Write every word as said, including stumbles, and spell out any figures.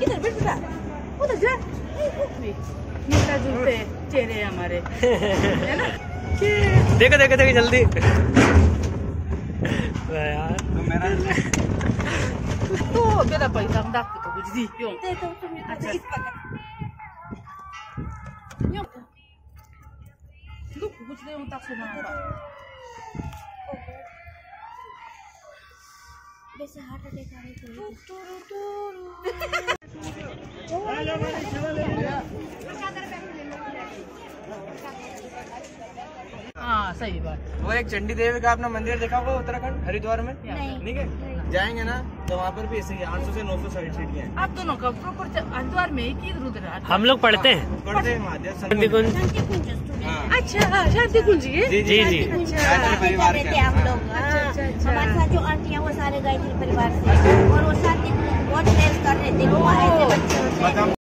इधर बैठ बेटा, उधर जा। मिलता जुलते चेहरे हमारे, है ना? देखो देखो देखो जल्दी यार मेरा तो मेरा पैसा डाक को कुछ दी क्यों? देखो तुम अच्छा इस पकड़ क्यों? लोग कुछ दे उन तक सुना था। वैसे हार्ट अटैक आने को हाँ सही बात। वो एक चंडी देवी का अपना मंदिर देखा होगा उत्तराखंड हरिद्वार में? नहीं नहीं है? जाएंगे ना तो वहाँ पर भी ऐसे ही आठ सौ से नौ सौ साइड सीढ़ियाँ हैं। आप दोनों का प्रॉपर हरिद्वार में एक ही उधर हम लोग पढ़ते हैं पढ़ते हैं महादेव शांति कुंज। शांति कुंज हाँ। अच्छा शांति कुंज जी जी जी जी गायत्री परिवार के थे हम लोग। अच्छा, अच्छा, अच्छा। हमारे साथ जो आंटियाँ वो सारे गायत्री परिवार से, और वो शांति कुंज बहुत प्रेस कर रहे थे, वो ऐसे बच्चे होते हैं।